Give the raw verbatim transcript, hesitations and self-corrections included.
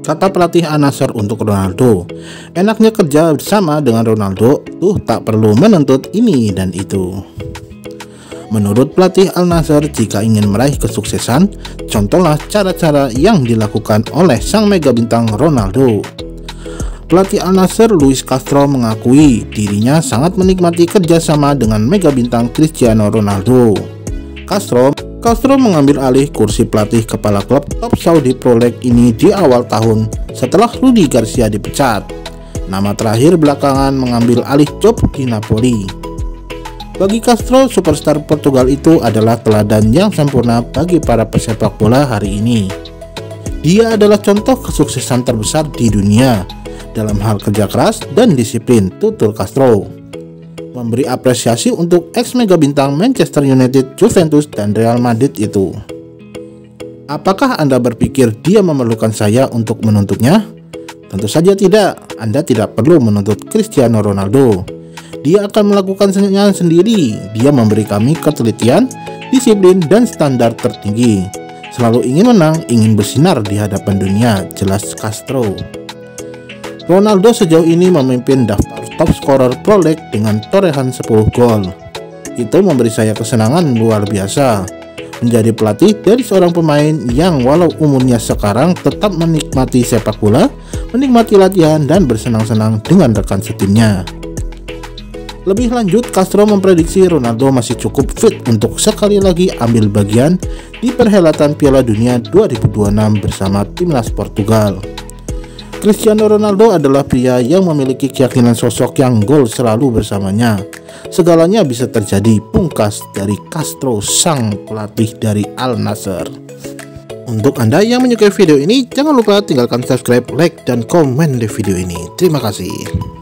kata pelatih Al Nassr untuk Ronaldo. Enaknya kerja bersama dengan Ronaldo, tuh tak perlu menuntut ini dan itu. Menurut pelatih Al Nassr, jika ingin meraih kesuksesan, contohlah cara-cara yang dilakukan oleh sang mega bintang Ronaldo. Pelatih Al Nassr, Luis Castro, mengakui dirinya sangat menikmati kerjasama dengan mega bintang Cristiano Ronaldo. Castro, Castro mengambil alih kursi pelatih kepala klub top Saudi Pro League ini di awal tahun setelah Rudi Garcia dipecat. Nama terakhir belakangan mengambil alih job di Napoli. Bagi Castro, superstar Portugal itu adalah teladan yang sempurna bagi para pesepak bola hari ini. Dia adalah contoh kesuksesan terbesar di dunia dalam hal kerja keras dan disiplin, tutur Castro. Memberi apresiasi untuk ex mega bintang Manchester United, Juventus, dan Real Madrid itu. Apakah Anda berpikir dia memerlukan saya untuk menuntutnya? Tentu saja tidak. Anda tidak perlu menuntut Cristiano Ronaldo. Dia akan melakukannya sendiri. Dia memberi kami ketelitian, disiplin, dan standar tertinggi. Selalu ingin menang, ingin bersinar di hadapan dunia, jelas Castro. Ronaldo sejauh ini memimpin daftar top scorer Pro League dengan torehan sepuluh gol. Itu memberi saya kesenangan luar biasa. Menjadi pelatih dari seorang pemain yang walau umurnya sekarang tetap menikmati sepak bola, menikmati latihan, dan bersenang-senang dengan rekan setimnya. Lebih lanjut, Castro memprediksi Ronaldo masih cukup fit untuk sekali lagi ambil bagian di perhelatan Piala Dunia dua ribu dua puluh enam bersama timnas Portugal. Cristiano Ronaldo adalah pria yang memiliki keyakinan sosok yang gol selalu bersamanya. Segalanya bisa terjadi, pungkas dari Castro, sang pelatih dari Al Nassr. Untuk Anda yang menyukai video ini, jangan lupa tinggalkan subscribe, like, dan komen di video ini. Terima kasih.